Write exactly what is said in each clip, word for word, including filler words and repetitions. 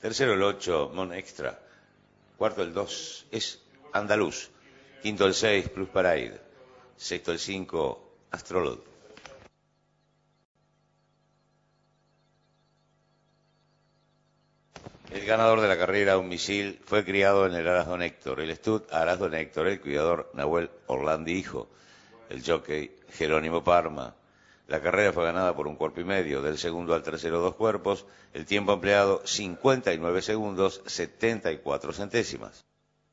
Tercero el ocho, Mon Extra. Cuarto el dos, es Andaluz. Quinto el seis, Plus Parade. Sexto el cinco, Astrolog. El ganador de la carrera, un misil, fue criado en el Aras Don Héctor. El stud, Aras Don Héctor. El cuidador, Nahuel Orlandi Hijo. El jockey, Jerónimo Parma. La carrera fue ganada por un cuerpo y medio. Del segundo al tercero, dos cuerpos. El tiempo empleado, cincuenta y nueve segundos, setenta y cuatro centésimas.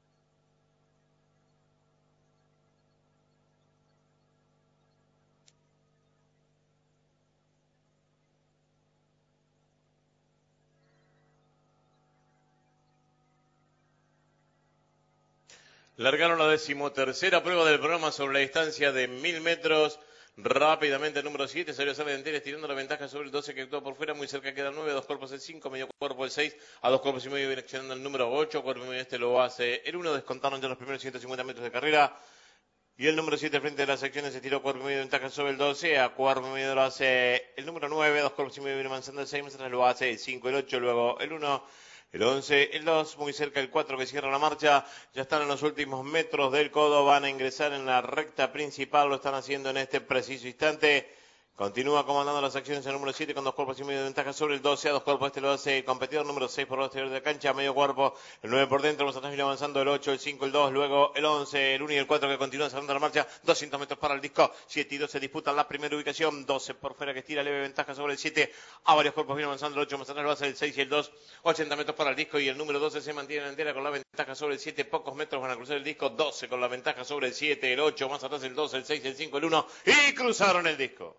Largaron la decimotercera prueba del programa sobre la distancia de mil metros. Rápidamente el número siete salió a ser delantera estirando la ventaja sobre el doce que actuó por fuera. Muy cerca queda el nueve, dos cuerpos el cinco, medio cuerpo el seis. A dos cuerpos y medio viene accionando el número ocho. Cuerpo y medio este lo hace el uno. Descontaron ya los primeros ciento cincuenta metros de carrera. Y el número siete frente a las secciones se tiró cuerpo y medio de ventaja sobre el doce. A cuerpo y medio lo hace el número nueve. Dos cuerpos y medio viene avanzando el seis. Más atrás lo hace el cinco, el ocho, luego el uno. El once, el dos, muy cerca el cuatro que cierra la marcha. Ya están en los últimos metros del codo. Van a ingresar en la recta principal. Lo están haciendo en este preciso instante. Continúa comandando las acciones el número siete con dos cuerpos y medio de ventaja sobre el doce. A dos cuerpos este lo hace el competidor número seis por el exterior de la cancha. Medio cuerpo, el nueve por dentro. Más atrás viene avanzando el ocho, el cinco, el dos. Luego el once, el uno y el cuatro que continúan cerrando la marcha. doscientos metros para el disco. siete y dos se disputan la primera ubicación. doce por fuera que estira leve ventaja sobre el siete. A varios cuerpos viene avanzando el ocho. Más atrás lo hace el seis y el dos. ochenta metros para el disco y el número doce se mantiene en entera con la ventaja sobre el siete. Pocos metros van a cruzar el disco. doce con la ventaja sobre el siete, el ocho. Más atrás el dos, el seis, el cinco, el uno. Y cruzaron el disco.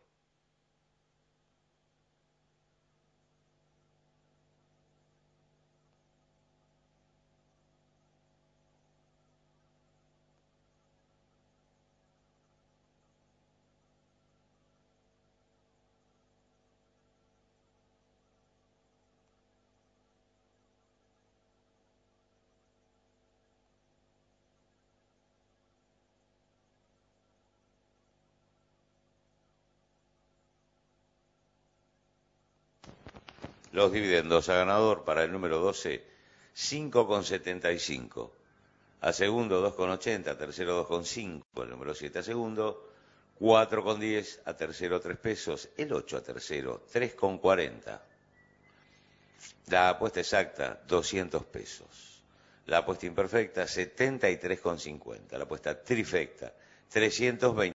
Los dividendos a ganador para el número doce, cinco con setenta y cinco. A segundo, dos con ochenta. A tercero, dos con cinco. El número siete a segundo, cuatro con diez. A tercero, tres pesos. El ocho a tercero, tres con cuarenta. La apuesta exacta, doscientos pesos. La apuesta imperfecta, setenta y tres con cincuenta. La apuesta trifecta, trescientos veinte.